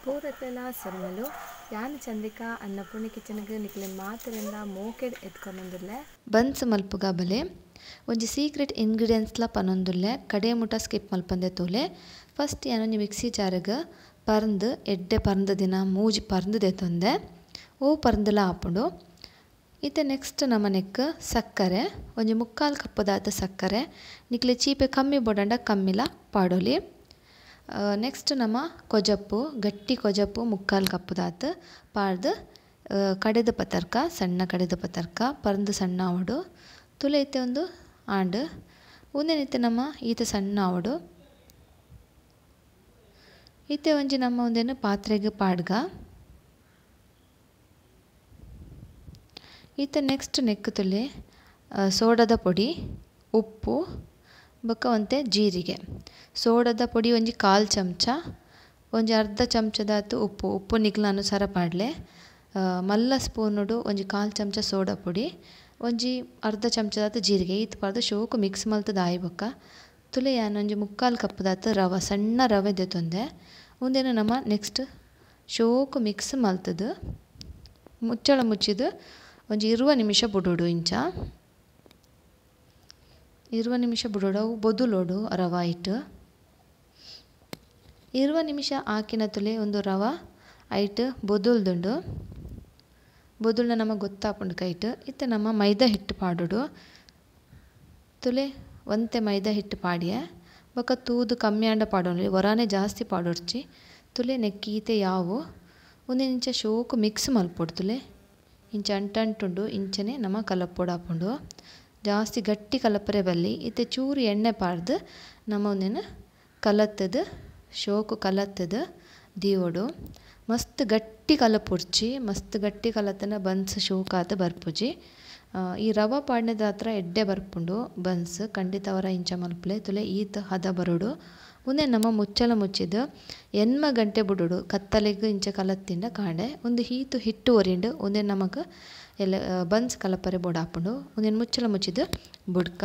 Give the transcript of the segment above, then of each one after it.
ಪೂರತ್ತೆಲ ಸೊರ್ಮಲು ಯಾನ್ ಚಂದ್ರಿಕಾ ಅನ್ನಪೂರ್ಣ ಕಿಚನ್ಗೆ ನಿಕ್ಲೆ ಮಾತರಿಂದ ಮೋಕೆಡ್ ಎತ್ಕೊಂಡೊಂದುಲ್ಲೆ ಬನ್ಸ್ ಮಲ್ಪುಗ ಬಲೆ ಒಂಜಿ ಸೀಕ್ರೆಟ್ ಇಂಗ್ರೀಡಿಯೆಂಟ್ಸ್ಲ ಪನೊಂದುಲ್ಲೆ ಕಡೆ ಮುಟ ಸ್ಕಿಪ್ ಮಲ್ಪಂದೆ ತೂಲೆ ಫಸ್ಟ್ ಯಾನೊಂಜಿ ಮಿಕ್ಸಿ ಜಾರ್ಗ್ ಪರ್ಂದ್ ಎಡ್ಡೆ ಪರ್ಂದ್ ದಿನ ಮೂಜಿ ಪರ್ಂದ್ ದೆತೊಂದೆ ಓ ಪರ್ಂದ್ಲ ಆಪುಂಡು ಇತ್ತೆ ನೆಕ್ಸ್ಟ್ ನಮನೆಕ್ ಸಕ್ಕರೆ ಒಂಜಿ 3/4 ಕಪ್ಪುದಾತ ಸಕ್ಕರೆ ನಿಕ್ಲೆ ಚೀಪೆ ಕಮ್ಮಿ ಬೋಡಂಡ ಕಮ್ಮಿಲ ಪಾಡೊಲಿ ನೆಕ್ಸ್ಟ್ ನಮ ಕೊಜಪ್ಪು ಗಟ್ಟಿ ಕೊಜಪ್ಪು 3/4 ಕಪ್ಪುದಾತ ಪಾಡ್ದು ಕಡೆದ ಪತರ್ಕ ಸಣ್ಣ ಕಡೆದ ಪತರ್ಕ ಪರ್ಂದ್ ಸಣ್ಣ ಆವಡು ತುಲೆ ಇತ್ತೆ ಒಂದು ಆಂಡ್ ಉಂದೆನಿತ್ತೆ ನಮ್ಮ ಈತ ಸಣ್ಣ ಆವಡು ಇತ್ತೆ ಒಂಜಿ ನಮ್ಮ ಒಂದೇನು ಪಾತ್ರೆಗೆ ಪಾಡ್ಗ ಈತ ನೆಕ್ಸ್ಟ್ ನೆಕ್ ತುಲೆ ಸೋಡದ ಪೊಡಿ ಉಪ್ಪು ಬೊಕ್ಕ ಒಂತೆ ಜೀರಿಗೆ ಸೋಡದ ಪೊಡಿ ಒಂಜಿ 1/4 ಚಮಚ ಒಂಜಿ ಅರ್ಧ ಚಮಚದಾತು ಉಪ್ಪು ನಿಕ್ಲ ಅನುಸಾರ ಪಾಡ್ಲೆ ಮಲ್ಲ ಸ್ಪೂನುಡು ಒಂಜಿ 1/4 ಚಮಚ ಸೋಡಾ ಪೊಡಿ ಒಂಜಿ ಅರ್ಧ ಚಮಚದಾತು ಜೀರಿಗೆ ಈತ್ ಪಾಡ್ದು ಶೋಕು ಮಿಕ್ಸ್ ಮಲ್ತದ ಆಯಿ ಬೊಕ್ಕ ತುಲೆ ಯಾನೊಂಜಿ 3/4 ಕಪ್ಪುದಾತು ರವೆ ಸಣ್ಣ ರವೆ ದೆತೊಂದೆ ಉಂದೇನು ನಮ್ಮ ನೆಕ್ಸ್ಟ್ ಶೋಕು ಮಿಕ್ಸ್ ಮಲ್ತದು ಮುಚ್ಚಳ ಮುಚ್ಚಿದು ಒಂಜಿ 20 ನಿಮಿಷ ಬುಡೋಡು ಇಂಚ 20 ನಿಮಿಷ ಬುಡೋಡು ಅವು ಬೊದುಲೋಡು ರವ ಇಟ್ಟು 20 ನಿಮಿಷ ಆಕಿನ ತುಲೆ ಒಂದು ರವ ಐಟ್ ಬೊದುಲ್ದುಂಡು ಬೊದುಲ್ನ ನಮಗೆ ಗೊತ್ತಾಪುಂಡು ಕೈಟ್ ಇತ್ತೆ ನಮ್ಮ ಮೈದಾ ಹಿಟ್ಟು ಪಾಡೋಡು ತುಲೆ ಒಂತೆ ಮೈದಾ ಹಿಟ್ಟು ಪಾಡಿಯೆ ಬೊಕ್ಕ ತೂದು ಕಮ್ಮಿ ಆಂಡ ಪಾಡೋಣ ಹೊರಾನೆ ಜಾಸ್ತಿ ಪಾಡೋಡ್ಚಿ ತುಲೆ ನೆಕ್ಕೀತೆ ಯಾವು ಒಂದೇ ಇಂಚ ಶೋಕು ಮಿಕ್ಸ್ ಮಲ್ಪೊಡು ತುಲೆ ಇಂಚ ಅಂಟುಂಡು ಇಂಚನೆ ನಮ್ಮ ಕಲಪೊಡಾಪುಂಡು ಜಾಸ್ತಿ ಗಟ್ಟಿ ಕಲಪರೆ ಬಲ್ಲಿ ಇತ್ತೆ ಚೂರು ಎಣ್ಣೆ ಪಾಡ್ದು ನಮ್ಮ ಒಂದೇನು ಕಲತ್ತದು ಶೋಕು ಕಲತ್ತದು ದೀವೋಡು ಮಸ್ತ್ ಗಟ್ಟಿ ಕಲಪುಡ್ಚಿ ಮಸ್ತ್ ಗಟ್ಟಿ ಕಲತನ ಬನ್ಸ್ ಶೋಕಾತ ಬರ್ಪುಜಿ ಈ ರವ ಪಾಡ್ನದ ಹತ್ರ ಎಡ್ಡೆ ಬರ್ಪುಂಡು ಬನ್ಸ್ ಖಂಡಿತ ಅವರ ಇಂಚ ಮಲ್ಪಲೆ ತುಲೆ ಈತ ಹದ ಬರೋಡು ಒಂದೇ ನಮ್ಮ ಮುಚ್ಚಲ ಮುಚ್ಚಿದ್ದು 8 ಗಂಟೆ ಬುಡೋಡು ಕತ್ತಲೆಗೆ ಇಂಚ ಕಲತ್ತಿಂಡ ಕಾಂಡೆ ಒಂದು ಹೀತು ಹಿಟ್ಟು ಒರಿಂಡು ಒಂದೇ ನಮಗೆ ಎಲ್ಲ ಬನ್ಸ್ ಕಲಪರೆ ಬೋಡ ಹಾಪುಂಡು ಒಂದೇನು ಮುಚ್ಚಲ ಮುಚ್ಚಿದ್ದು ಬುಡ್ಕ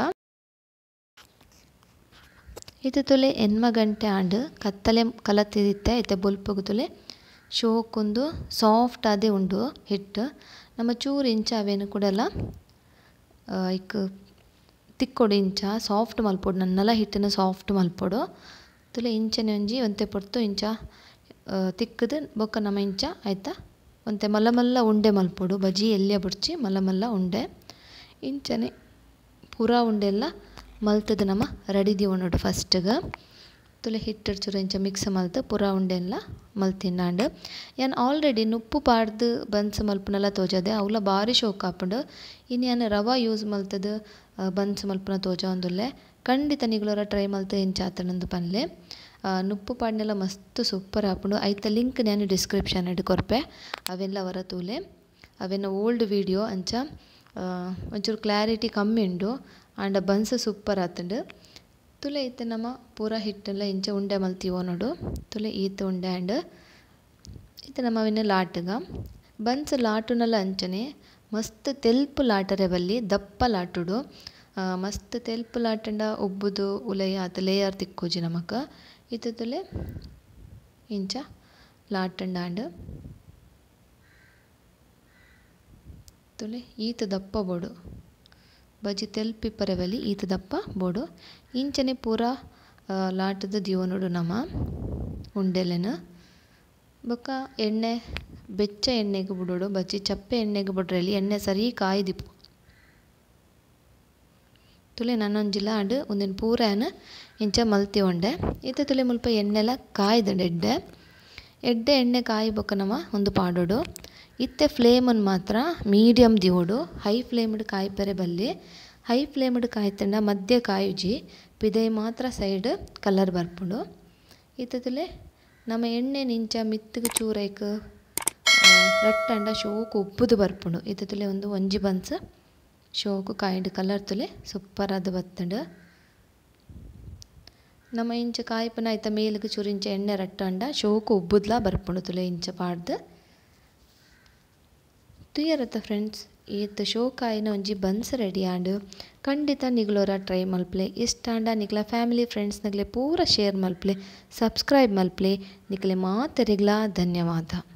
ಇದು ತುಲೆ 8 ಗಂಟೆ ಆಂಡು ಕತ್ತಲೆ ಕಲತ್ತಿದಿತ್ತೆ ಇತ್ತೆ ಬುಲ್ಪಗು ತುಲೆ ಶೋಕೊಂದು ಸಾಫ್ಟ್ ಆದೇ ಉಂಡು ಹಿಟ್ಟು ನಮ್ಮ ಚೂರು ಇಂಚ ಅವೇನು ಕೂಡಲ್ಲ ಇಕ್ ತಿಕ್ಕೊಡು ಇಂಚ ಸಾಫ್ಟ್ ಮಲ್ಪೊಡು ನನ್ನಲ್ಲ ಹಿಟ್ಟನ್ನು ಸಾಫ್ಟ್ ಮಲ್ಪೊಡು ತುಲೆ ಇಂಚನೆ ಒಂಜಿ ಒಂತೆ ಪೊರ್ತು ಇಂಚ ತಿಕ್ಕದು ಬೊಕ್ಕ ನಮ್ಮ ಇಂಚ ಆಯ್ತಾ ಒಂತೆ ಮಲ್ಲ ಮಲ್ಲ ಉಂಡೆ ಮಲ್ಪೊಡು ಬಜಿ ಎಲ್ಲಿಯ ಬುಡ್ಚಿ ಮಲ್ಲ ಮಲ್ಲ ಉಂಡೆ ಇಂಚನೆ ಪೂರಾ ಉಂಡೆ ಎಲ್ಲ ಮಲ್ತದು ನಮ್ಮ ರೆಡಿ ದಿವನೋಡು ಫಸ್ಟ್ಗೆ ತುಲೆ ಹಿಟ್ಟು ಚೂರು ಇಂಚ ಮಿಕ್ಸ್ ಮಲ್ತು ಪೂರಾ ಉಂಡೆ ಎಲ್ಲ ಮಲ್ತಿನ್ನಾಂಡು ಯಾನ್ ಆಲ್ರೆಡಿ ನುಪ್ಪು ಪಾಡ್ದು ಬನ್ಸ್ ಮಲ್ಪುನೆಲ್ಲ ತೋಜದೆ ಅವಲ ಭಾರಿ ಶೋಕ್ ಹಾಪುಂಡು ಇನ್ನು ಯಾನ್ ರವ ಯೂಸ್ ಮಲ್ತದು ಬನ್ಸ್ ಮಲ್ಪುನ ತೋಜ ಒಂದುಲ್ಲೆ ಖಂಡಿತ ನಿಗ್ಲೋರ ಟ್ರೈ ಮಲ್ತು ಎಂಚಾತನಂದು ಪನ್ಲೆ ನುಪ್ಪು ಪಾಡ್ನೆಲ್ಲ ಮಸ್ತ್ ಸೂಪರ್ ಹಾಪುಂಡು ಐತ ಲಿಂಕ್ ನಾನು ಡಿಸ್ಕ್ರಿಪ್ಷನ್ ಇಡು ಕೊರ್ಪೆ ಅವೆಲ್ಲ ಅವರ ತೂಲೆ ಅವೆನ್ನ ಓಲ್ಡ್ ವಿಡಿಯೋ ಅಂಚ ಒಂಚೂರು ಕ್ಲಾರಿಟಿ ಕಮ್ಮಿ ಉಂಡು ಆಂಡ ಬನ್ಸ್ ಸೂಪರ್ ಆತುಂಡು ತುಲೆ ಇತ್ತೆ ನಮ್ಮ ಪೂರ ಹಿಟ್ಟೆಲ್ಲ ಇಂಚ ಉಂಡೆ ಮಲ್ತೀವೋ ನೋಡು ತುಲೆ ಈತ ಉಂಡೆ ಆ್ಯಂಡ್ ಇತ್ತೆ ನಮ್ಮ ಅವಿನ ಲಾಟ್ಗ ಬನ್ಸ್ ಲಾಟುನಲ್ಲ ಅಂಚನೆ ಮಸ್ತ್ ತೆಲ್ಪು ಲಾಟರೆ ಬಲ್ಲಿ ದಪ್ಪ ಲಾಟುಡು ಮಸ್ತ್ ತೆಲ್ಪು ಲಾಟಂಡ ಉಬ್ಬುದು ಉಲಯ ಆತ ಲೇಯರ್ ತಿಕ್ಕೋಜಿ ನಮಕ್ ಇತ್ತೆ ತುಲೆ ಇಂಚ ಲಾಟಂಡ ಆಂಡ್ ತುಲೆ ಈತ ದಪ್ಪ ಬೋಡು ಬಜಿ ತೆಲ್ಪಿಪ್ಪರೆ ಬಲಿ ಈತ ದಪ್ಪ ಬೋಡು ಇಂಚನೆ ಪೂರ ಲಾಟದ ದಿವನೋಡು ನಮ್ಮ ಉಂಡೆಲೆನ ಬೊಕ್ಕ ಎಣ್ಣೆ ಬೆಚ್ಚ ಎಣ್ಣೆಗೆ ಬಿಡೋಡು ಬಜ್ಜಿ ಚಪ್ಪೆ ಎಣ್ಣೆಗೆ ಬಿಡ್ರಲ್ಲಿ ಎಣ್ಣೆ ಸರಿ ಕಾಯ್ದಿಪ್ಪು ತುಲೆ ನನ್ನೊಂಜಿಲ್ಲ ಆಂಡ್ ಒಂದಿನ ಪೂರನ ಇಂಚ ಮಲ್ತಿ ಉಂಡೆ ಈತ ತುಲೆ ಮುಲ್ಪ ಎಣ್ಣೆಲ್ಲ ಕಾಯ್ದುಂಡು ಎಡ್ಡೆ ಎಣ್ಣೆ ಕಾಯಿ ಬೊಕ್ಕ ನಮ್ಮ ಒಂದು ಪಾಡೋಡು ಇತ್ತೆ ಫ್ಲೇಮನ್ನು ಮಾತ್ರ ಮೀಡಿಯಮ್ ದಿವೋಡು ಹೈ ಫ್ಲೇಮ್ಡ್ ಕಾಯ್ಪೆರೆ ಬಲ್ಲಿ ಹೈ ಫ್ಲೇಮ್ಡ್ ಕಾಯ್ತಂಡ ಮಧ್ಯ ಕಾಯುಜಿ ಪಿದೈ ಮಾತ್ರ ಸೈಡ್ ಕಲರ್ ಬರ್ಪುಂಡು ಇತ್ತೆ ತುಲೆ ನಮ್ಮ ಎಣ್ಣೆ ನಿಂಚ ಮಿತ್ತಿಗೆ ಚೂರೈಕ್ ರಟ್ಟಂಡ ಶೋಕು ಉಪ್ಪುದು ಬರ್ಪುಂಡು ಇತ್ತೆ ತುಲೆ ಒಂದು ಒಂಜಿ ಬನ್ಸ್ ಶೋಕು ಕಾಯ್ಡ್ ಕಲರ್ ತುಲೆ ಸೂಪರ್ ಆದ ಬತ್ತಂಡು ನಮ್ಮ ಇಂಚ ಕಾಯ್ಪನ ಆಯ್ತ ಮೇಲಿಗೆ ಚೂರು ಇಂಚ ಎಣ್ಣೆ ರಟ್ಟಂಡ ಶೋಕು ಉಬ್ಬುದ್ಲ ಬರ್ಪುಂಡು ತುಲೆ ಇಂಚ ಪಾಡ್ದು ತುಯ್ಯರತ್ತ ಫ್ರೆಂಡ್ಸ್ ಏತ್ ಶೋಕಾಯಿನ ಒಂಜಿ ಬನ್ಸ್ ರೆಡಿ ಆಂಡ್ ಖಂಡಿತ ನಿಗ್ಲೋರ ಟ್ರೈ ಮಲ್ಪ್ಲೆ. ಇಷ್ಟ ಆಂಡ ನಿಕ್ಲ ಫ್ಯಾಮಿಲಿ ಫ್ರೆಂಡ್ಸ್ ನಕ್ಲೆ ಪೂರ ಶೇರ್ ಮಲ್ಪ್ಲೆ, ಸಬ್ಸ್ಕ್ರೈಬ್ ಮಲ್ಪ್ಲೆ. ನಿಕ್ಲೆ ಮಾತೆರೆಗ್ಲ ಧನ್ಯವಾದ.